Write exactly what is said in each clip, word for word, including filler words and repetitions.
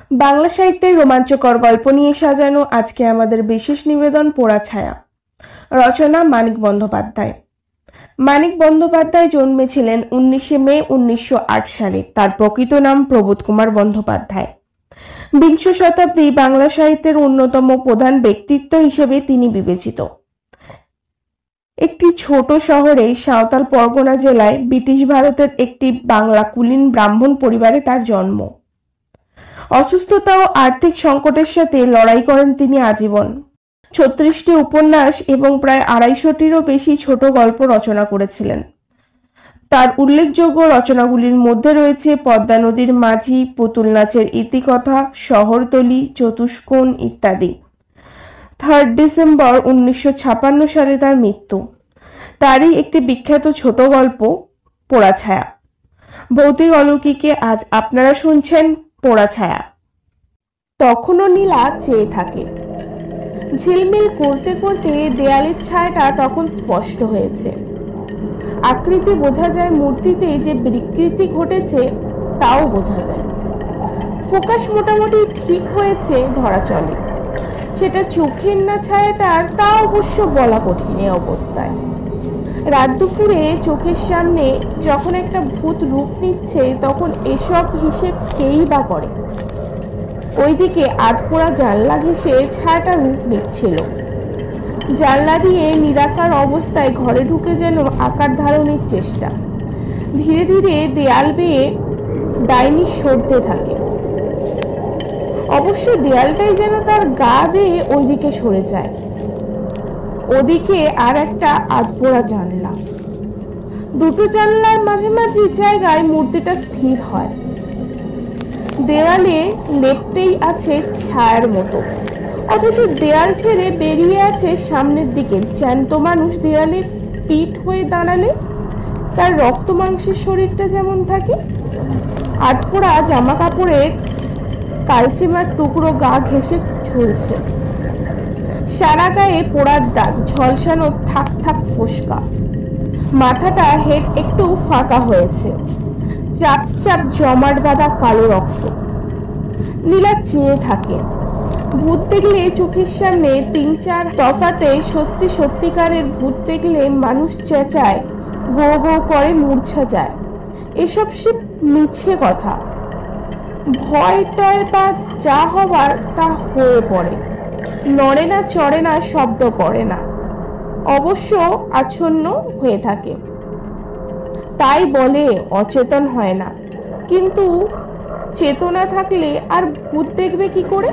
বাংলা সাহিত্যের রোমাঞ্চকর গল্প নিয়ে সাজানো আজকে আমাদের বিশেষ নিবেদন পোড়া ছায়া। রচনা মানিক বন্দ্যোপাধ্যায়। মানিক বন্দ্যোপাধ্যায় জন্মেছিলেন উনিশে মে উনিশশো আট সালে। তার প্রকৃত নাম প্রবোধ কুমার বন্দ্যোপাধ্যায়। বিংশ শতাব্দী বাংলা সাহিত্যের অন্যতম প্রধান ব্যক্তিত্ব হিসেবে তিনি বিবেচিত। একটি ছোট শহরে সাঁওতাল পরগনা জেলায় ব্রিটিশ ভারতের একটি বাংলা কুলীন ব্রাহ্মণ পরিবারে তার জন্ম। অসুস্থতা ও আর্থিক সংকটের সাথে লড়াই করেন তিনি আজীবন। ছত্রিশটি উপন্যাস এবং প্রায় আড়াইশোটিরও বেশি ছোট গল্প রচনা করেছিলেন। তার উল্লেখযোগ্য রচনাগুলির মধ্যে রয়েছে পদ্মা নদীর মাঝি, পুতুল নাচের ইতিকথা, শহরতলি, চতুষ্কোণ ইত্যাদি। থার্ড ডিসেম্বর উনিশশো ছাপান্ন সালে তার মৃত্যু। তারই একটি বিখ্যাত ছোট গল্প পোড়া ছায়া। ভৌতিক অলৌকিকে আজ আপনারা শুনছেন পোড়া ছায়া। তখনও নীলা চেয়ে থাকে। ঝিলমিল করতে করতে দেয়ালের ছায়াটা তখন স্পষ্ট হয়েছে। আকৃতি বোঝা যায়, মূর্তিতে যে বিকৃতি ঘটেছে তাও বোঝা যায়। ফোকাস মোটামুটি ঠিক হয়েছে ধরা চলে। সেটা চোখের না ছায়াটার তা অবশ্য বলা কঠিন এ অবস্থায়। রাত দুপুরে চোখের সামনে যখন একটা ভূত রূপ নিচ্ছে তখন এসব হিসেব কেই বা করে। ওইদিকে আধপোড়া জানলা ঘেঁষে ছায়াটা রূপ নিচ্ছিল। জানলা দিয়ে নিরাকার অবস্থায় ঘরে ঢুকে যেন আকার ধারণের চেষ্টা। ধীরে ধীরে দেয়াল বেয়ে ডাইনি সরতে থাকে। অবশ্য দেয়ালটাই যেন তার গা বেয়ে ওইদিকে সরে যায়। ওদিকে আর একটা আধপোড়া জানলা। দুটো জানলার মাঝামাঝি জায়গায় মূর্তিটা স্থির হয়। দেয়ালে লেপটেই আছে ছায়ার মতো, অথচ দেয়াল ছেড়ে বেরিয়ে আছে সামনের দিকে জ্যান্ত মানুষ। দেয়ালে পিঠ হয়ে দাঁড়ালে তার রক্ত মাংসের শরীরটা যেমন থাকে। আধপোড়া জামা কাপড়ের কালচেমার টুকরো গা ঘেঁষে ঝুলছে। সারা গায়ে পোড়ার দাগ, ঝলসানো থাক থাক ফোসকা। মাথাটা হেড একটু ফাঁকা হয়েছে, চাপ চাপ জমাট বাঁধা কালো রক্ত। নীলা চেয়ে থাকে। ভূত দেখলে চোখের সামনে তিন চার তফাতে সত্যি সত্যিকারের ভূত দেখলে মানুষ চেঁচায়, গো গো করে মূর্ছা যায়। এসব সে মিছে কথা। ভয়টায় বা যা হবার তা হয়ে পড়ে। নড়ে না, চড়ে না, শব্দ করে না, অবশ্য আচ্ছন্ন হয়ে থাকে। তাই বলে অচেতন হয় না। কিন্তু চেতনা থাকলে আর ভূত দেখবে কি করে?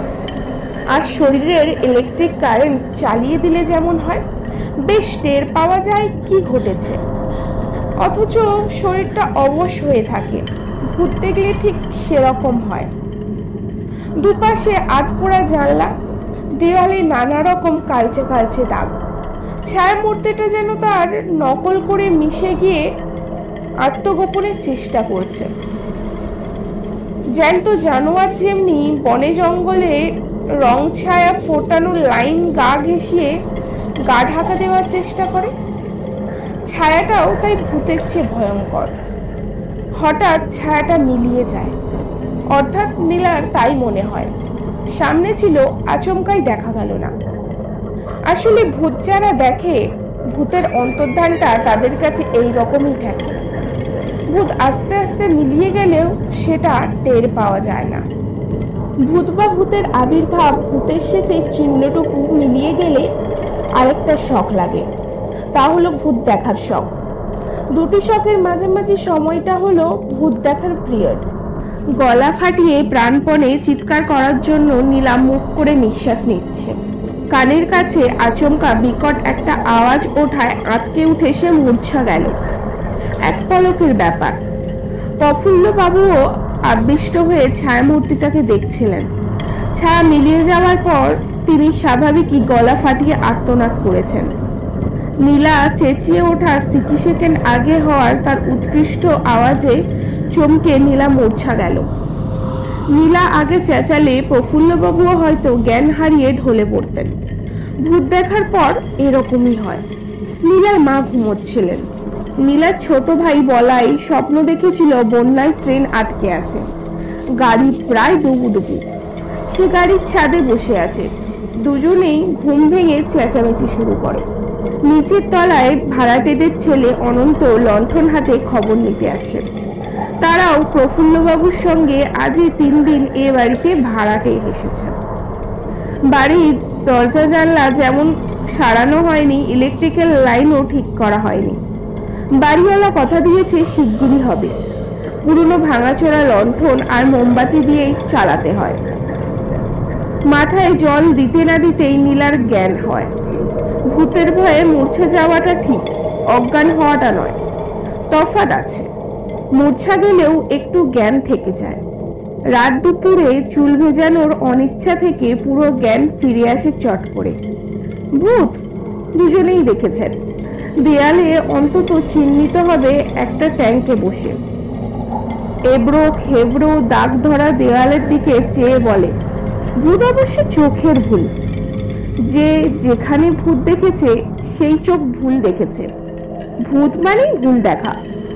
আর শরীরের ইলেকট্রিক কারেন্ট চালিয়ে দিলে যেমন হয়, বেশ টের পাওয়া যায় কি ঘটেছে। অথচ শরীরটা অবশ হয়ে থাকে। ভূত দেখলে ঠিক সেরকম হয়। দুপাশে আধপোড়া জানলা, দেওয়ালে নানা রকম কালচে কালচে দাগ। ছায়া মূর্তিটা যেন তার নকল করে মিশে গিয়ে আত্মগোপনের চেষ্টা করছে। জ্যান্ত জানোয়ার যেমনি বনে জঙ্গলে রং ছায়া ফোটানো লাইন গা ঘেঁষিয়ে গা ঢাকা দেওয়ার চেষ্টা করে, ছায়াটাও তাই ভূতের চেয়ে ভয়ঙ্কর। হঠাৎ ছায়াটা মিলিয়ে যায়, অর্থাৎ নীলার তাই মনে হয়। সামনে ছিল, আচমকাই দেখা গেল না। আসলে ভূত যারা দেখে, ভূতের অন্তর্ধানটা তাদের কাছে এই রকমই থাকে। ভূত আস্তে আস্তে মিলিয়ে গেলেও সেটা টের পাওয়া যায় না। ভূত বা ভূতের আবির্ভাব, ভূতের শেষে চিহ্নটুকু মিলিয়ে গেলে আরেকটা শখ লাগে, তা হলো ভূত দেখার শখ। দুটি শখের মাঝামাঝি সময়টা হলো ভূত দেখার পিরিয়ড। গলা ফাটিয়ে প্রাণপণে চিৎকার করার জন্য নীলা মুখ করে নিঃশ্বাস নিচ্ছে। কানের কাছে আচমকা বিকট একটা আওয়াজ ওঠায় আঁতকে উঠে সে মূর্ছা গেল। এক পলকের ব্যাপার। প্রফুল্ল বাবুও আবিষ্ট হয়ে ছায়া মূর্তিটাকে দেখছিলেন। ছায়া মিলিয়ে যাওয়ার পর তিনি স্বাভাবিকই গলা ফাটিয়ে আর্তনাদ করেছেন। নীলা চেঁচিয়ে ওঠা স্মৃতি সেকেন্ড আগে হওয়ার তার উৎকৃষ্ট আওয়াজে চমকে নীলা মূর্ছা গেল। নীলা আগে চেঁচালে প্রফুল্লবাবুও হয়তো জ্ঞান হারিয়ে ঢলে পড়তেন। ভূত দেখার পর এরকমই হয়। নীলার মা ঘুমোচ্ছিলেন। নীলার ছোট ভাই বলাই স্বপ্ন দেখেছিল বন্যায় ট্রেন আটকে আছে। গাড়ি প্রায় ডুবুডুবু। সে গাড়ির ছাদে বসে আছে। দুজনেই ঘুম ভেঙে চেঁচামেচি শুরু করে। নিচের তলায় ভাড়াটেদের ছেলে অনন্ত লণ্ঠন হাতে খবর নিতে আসে। তারাও প্রফুল্লবাবুর সঙ্গে আজই তিন দিন এ বাড়িতে ভাড়াটে এসেছেন। বাড়ির দরজা জানলা যেমন সারানো হয়নি, ইলেকট্রিক্যাল লাইনও ঠিক করা হয়নি। বাড়িওয়ালা কথা দিয়েছে শিগগিরই হবে। পুরনো ভাঙাচোরা লণ্ঠন আর মোমবাতি দিয়েই চালাতে হয়। মাথায় জল দিতে না দিতেই নীলার জ্ঞান হয়। ভূতের ভয়ে মূর্ছা যাওয়াটা ঠিক, অজ্ঞান হওয়াটা নয়। তফাৎ আছে। মূর্ছা গেলেও একটু জ্ঞান থেকে যায়। রাত দুপুরে চুল ভেজানোর অনিচ্ছা থেকে পুরো জ্ঞান ফিরে আসে চট করে। ভূত দুজনেই দেখেছেন। দেয়ালে অন্তত চিহ্নিত হবে একটা ট্যাঙ্কে বসে। এবড়ো খেবড়ো দাগ ধরা দেওয়ালের দিকে চেয়ে বলে, ভূত অবশ্য চোখের ভুল। যে যেখানে ভূত দেখেছে সেই চোখ ভুল দেখেছে। ভূত মানেই ভুল দেখা।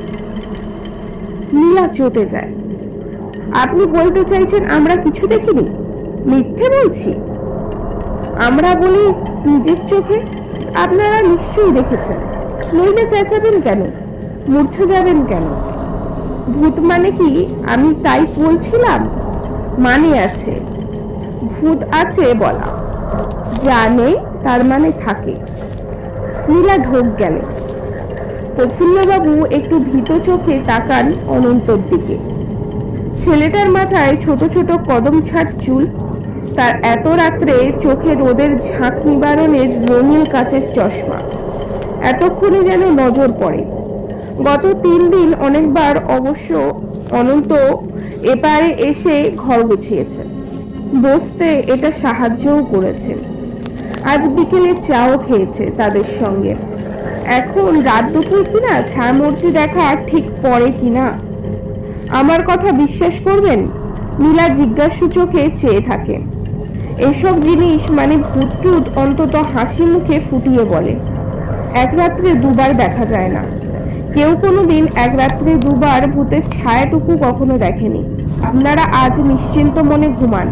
নীলা চটে যায়। আপনি বলতে চাইছেন আমরা কিছু দেখিনি? মিথ্যে বলছি? আমরা বলি নিজের চোখে। আপনারা নিশ্চয়ই দেখেছেন, নইলে চেঁচাবেন কেন, মূর্ছা যাবেন কেন? ভূত মানে কি আমি তাই বলছিলাম? মানে আছে, ভূত আছে বলা। যা নেই তার মানে থাকে। নীলা ঢোক গেল। প্রফুল্লবাবু একটু ভীত চোখে তাকান অনন্তর দিকে। ছেলেটার মাথায় ছোট ছোট কদম ছাট চুল। তার এত রাত্রে চোখে রোদের ঝাঁক নিবারণের রঙিন কাচের চশমা। এতক্ষণে যেন নজর পড়ে। গত তিন দিন অনেকবার অবশ্য অনন্ত এপারে এসে ঘর গুছিয়েছে, বসতে এটা সাহায্যও করেছে। আজ বিকেলে চাও খেয়েছে তাদের সঙ্গে। এখন রাত দুপুর কিনা ছায়ামূর্তি দেখা ঠিক পড়ে কিনা। আমার কথা বিশ্বাস করবেন? নীলা জিজ্ঞাসু চোখে চেয়ে থাকে। এসব জিনিস মানে ভূত টুত অন্তত হাসি মুখে ফুটিয়ে বলে। এক রাত্রে দুবার দেখা যায় না। কেউ কোনোদিন এক রাত্রে দুবার ভূতের ছায়াটুকু কখনো দেখেনি। আপনারা আজ নিশ্চিন্ত মনে ঘুমান।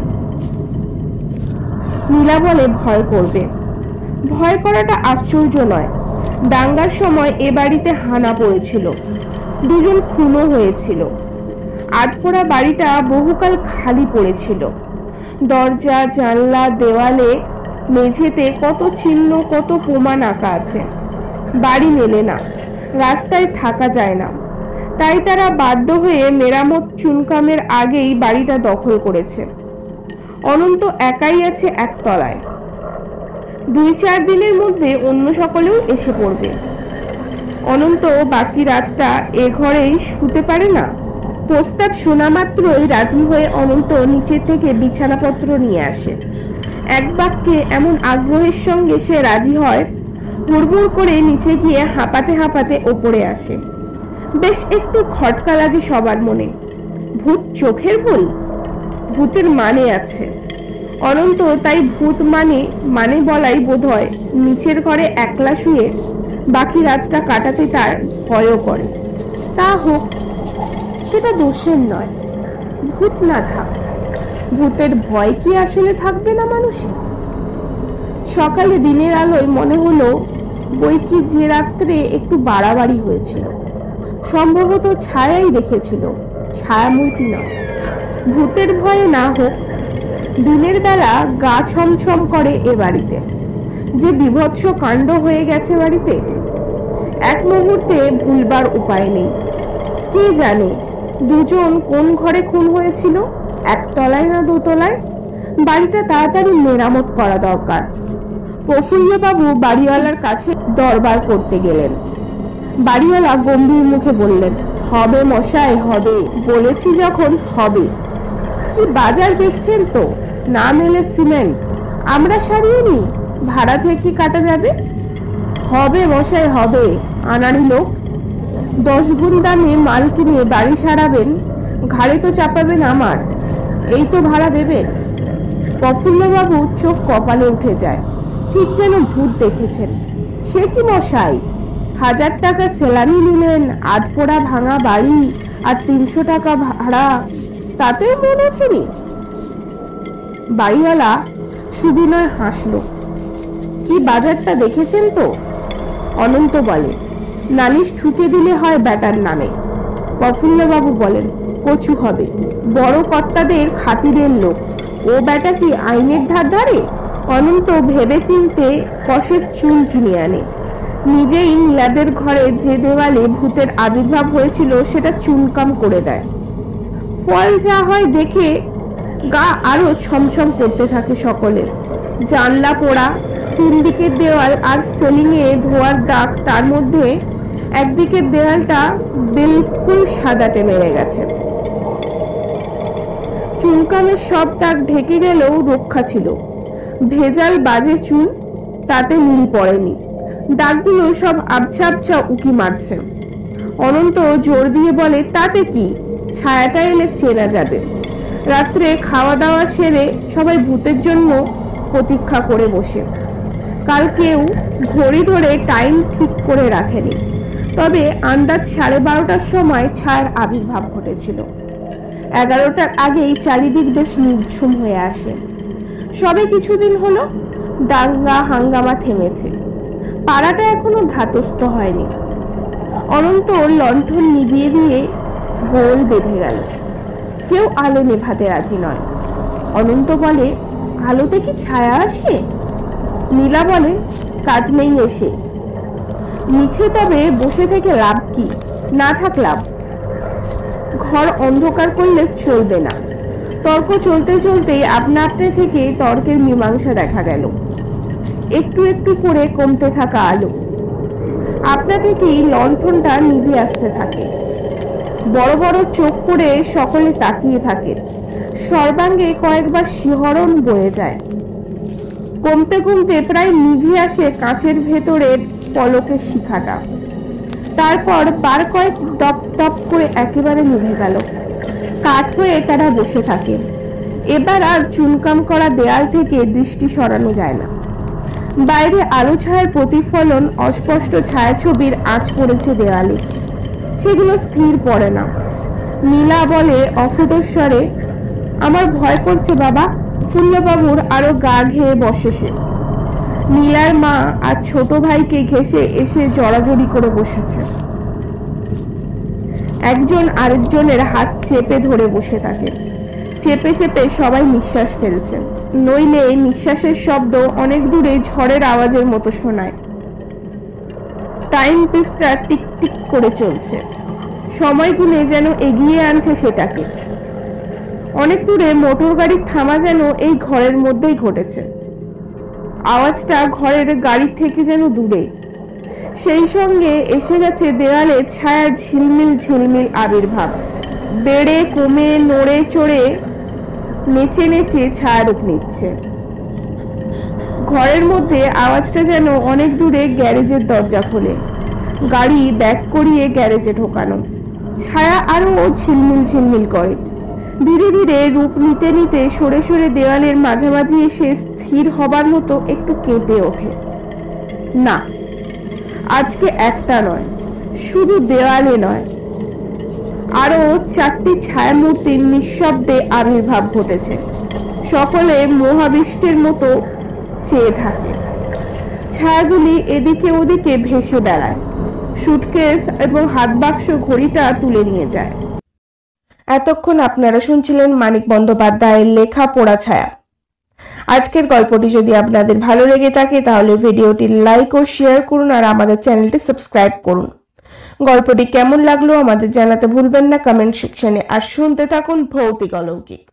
নীলা বলে, ভয় করবে? ভয় করাটা আশ্চর্য নয়। দাঙ্গার সময় এ বাড়িতে হানা পড়েছিল, দুজন খুনও হয়েছিল। আধপোড়া বাড়িটা বহুকাল খালি পড়েছিল। দরজা জানলা দেওয়ালে মেঝেতে কত চিহ্ন, কত প্রমাণ আঁকা আছে। বাড়ি মেলে না, রাস্তায় থাকা যায় না। তাই তারা বাধ্য হয়ে মেরামত চুনকামের আগেই বাড়িটা দখল করেছে। অনন্ত একাই আছে একতলায়। দুই চার দিনের মধ্যে অন্য সকলেও এসে পড়বে। অনন্ত বাকি রাতটা এ ঘরেই শুতে পারে না। প্রস্তাব শোনা মাত্রই রাজি হয়ে অনন্ত নিচে থেকে বিছানাপত্র নিয়ে আসে। এক বাক্যে এমন আগ্রহের সঙ্গে সে রাজি হয়, হুড়মুড় করে নিচে গিয়ে হাঁপাতে হাঁপাতে ওপরে আসে। বেশ একটু খটকা লাগে সবার মনে। ভূত চোখের ভুল? ভূতের মানে আছে। অনন্ত তাই ভূত মানে মানে বলাই বোধ হয় নিচের ঘরে একলা শুয়ে বাকি রাতটা কাটাতে তার ভয়ও করে। তা হোক, সেটা দোষের নয়। ভূত না থাক, ভূতের ভয় কি আসলে থাকবে না মানুষের? সকালে দিনের আলোয় মনে হলো বই কি যে রাত্রে একটু বাড়াবাড়ি হয়েছিল। সম্ভবত ছায়াই দেখেছিল, ছায়ামূর্তি নয়। ভূতের ভয়ে না হোক, দিনের বেলা গা ছমছম করে এ বাড়িতে। যে বিভৎস কাণ্ড হয়ে গেছে বাড়িতে, এক মুহূর্তে ভুলবার উপায় নেই। কে জানে দুজন কোন ঘরে খুন হয়েছিল, একতলায় না দোতলায়? বাড়িটা তাড়াতাড়ি মেরামত করা দরকার। প্রফুল্লবাবু বাড়িওয়ালার কাছে দরবার করতে গেলেন। বাড়িওয়ালা গম্ভীর মুখে বললেন, হবে মশাই, হবে। বলেছি যখন হবে। কি বাজার দেখছেন তো? না মেলে সিমেন্ট আমরা সারিয়ে নি, ভাড়া থেকে কাটা যাবে। হবে মশাই, হবে। আনাড়ি লোক, দশ গুণ দামে মাল কিনে বাড়ি সারাবেন, ঘাড়ে তো চাপাবেন আমার। এই তো ভাড়া দেবেন। প্রফুল্লবাবু চোখ কপালে উঠে যায়, ঠিক যেন ভূত দেখেছেন। সে কি মশাই, হাজার টাকা সেলানি নিলেন, আধপোড়া ভাঙা বাড়ি আর তিনশো টাকা ভাড়া। তাতেও মন ওঠেনি? বাড়িওয়ালা সুবিনয় হাসলো। কি বাজারটা দেখেছেন তো? অনন্ত বলে, নালিশ ঠুকে দিলে হয় ব্যাটার নামে। প্রফুল্লবাবু বলেন, কচু হবে, বড় কর্তাদের খাতিরের লোক, ও ব্যাটা কি আইনের ধার ধারে? অনন্ত ভেবে চিনতে কষের চুন কিনে আনে। নিজেই নীলাদের ঘরে যে দেওয়ালে ভূতের আবির্ভাব হয়েছিল সেটা চুনকাম করে দেয়। ফল যা হয় দেখে গা আরো ছমছম করতে থাকে সকলের। জানলা পোড়া, তিন দিকের দেওয়াল আর সেলিং এ ধোয়ার দাগ, তার মধ্যে একদিকের দেওয়ালটা বিলকুল সাদাটে মেরে গেছে। চুনকামের সব দাগ ঢেকে গেলেও রক্ষা ছিল। ভেজাল বাজে চুন, তাতে নীল পড়েনি। দাগগুলো সব আবছা আবছা উকি মারছে। অনন্ত জোর দিয়ে বলে, তাতে কি, ছায়াটা এলে চেনা যাবে। রাত্রে খাওয়া দাওয়া সেরে সবাই ভূতের জন্য প্রতীক্ষা করে বসে। কাল কেউ ঘড়ি ধরে টাইম ঠিক করে রাখেনি, তবে আন্দাজ সাড়ে বারোটার সময় ছায়ার আবির্ভাব ঘটেছিল। এগারোটার আগেই চারিদিক বেশ নির্ঝুম হয়ে আসে। সবে কিছুদিন হলো দাঙ্গা হাঙ্গামা থেমেছে, পাড়াটা এখনো ধাতস্থ হয়নি। অনন্ত লণ্ঠন নিভিয়ে দিয়ে গোল বেঁধে গেল। কেউ আলো নেভাতে রাজি নয়। অনন্ত বলে, আলোতে কি ছায়া আসে? নীলা বলে, কাজ নেই এসে নিচে, তবে বসে থেকে লাভ কি? না থাক লাভ। ঘর অন্ধকার করলে চলবে না। তর্ক চলতে চলতেই আপনা আপনি থেকে তর্কের মীমাংসা দেখা গেল। একটু একটু করে কমতে থাকা আলো, আপনা থেকেই লণ্ঠনটা নিভে আসতে থাকে। বড় বড় চোখ করে সকলে তাকিয়ে থাকে। সর্বাঙ্গে কয়েকবার শিহরণ বয়ে যায়। কমতে কমতে প্রায় নিভে আসে কাঁচের ভেতরের পলকের শিখাটা। তারপর বার কয়েক দপ দপ করে একেবারে নিভে গেল। কাঠ হয়ে তারা বসে থাকে। এবার আর চুনকাম করা দেয়াল থেকে দৃষ্টি সরানো যায় না। বাইরে আলো ছায়ার প্রতিফলন, অস্পষ্ট ছায়াছবির আঁচ পড়েছে দেওয়ালে, সেগুলো স্থির পড়ে না। নীলা বলে অফুটস্বরে, আমার ভয় করছে বাবা। ফুল্লবাবুর আরো গা ঘেয়ে বসে সে। নীলার মা আর ছোট ভাইকে ঘেঁষে এসে জড়াজড়ি করে বসেছে। একজন আরেকজনের হাত চেপে ধরে বসে থাকে। চেপে চেপে সবাই নিঃশ্বাস ফেলছে, নইলে নিঃশ্বাসের শব্দ অনেক দূরে ঝড়ের আওয়াজের মতো শোনায়। টাইম পিসটা টিক টিক করে চলছে, সময় গুনে যেন এগিয়ে আনছে সেটাকে। অনেক দূরে মোটর গাড়ির থামা যেন এই ঘরের মধ্যেই ঘটেছে। আওয়াজটা ঘরের গাড়ির থেকে যেন দূরে। সেই সঙ্গে এসে গেছে দেওয়ালে ছায়ার ঝিলমিল ঝিলমিল আবির্ভাব। বেড়ে কমে নড়ে চড়ে নেচে নেচে ছায়া রূপ নিচ্ছে। ঘরের মধ্যে আওয়াজটা যেন অনেক দূরে গ্যারেজের দরজা খোলে, গাড়ি ব্যাক করিয়ে গ্যারেজে ঢোকানো। ছায়া আরো ঝিলমিল ঝিলমিল করে। ধীরে ধীরে রূপ নিতে নিতে সরে সরে দেওয়ালের মাঝামাঝি এসে স্থির হবার মতো একটু কেঁপে ওঠে। না, আজকে একটা নয়, শুধু দেওয়ালে নয়, আরো চারটি ছায়ামূর্তির নিঃশব্দে আবির্ভাব ঘটেছে। সকলে মহাবিষ্টের মতো চেয়ে থাকে। ছায়াগুলি এদিকে ওদিকে ভেসে বেড়ায়। সুটকেস এবং হাত বাক্স ঘড়িটা তুলে নিয়ে যায়। এতক্ষণ আপনারা শুনছিলেন মানিক বন্দ্যোপাধ্যায়ের লেখা পোড়া ছায়া। আজকের গল্পটি যদি আপনাদের ভালো লেগে থাকে তাহলে ভিডিওটি লাইক ও শেয়ার করুন আর আমাদের চ্যানেলটি সাবস্ক্রাইব করুন। গল্পটি কেমন লাগলো আমাদের জানাতে ভুলবেন না কমেন্ট সেকশনে। আর শুনতে থাকুন ভৌতিক অলৌকিক।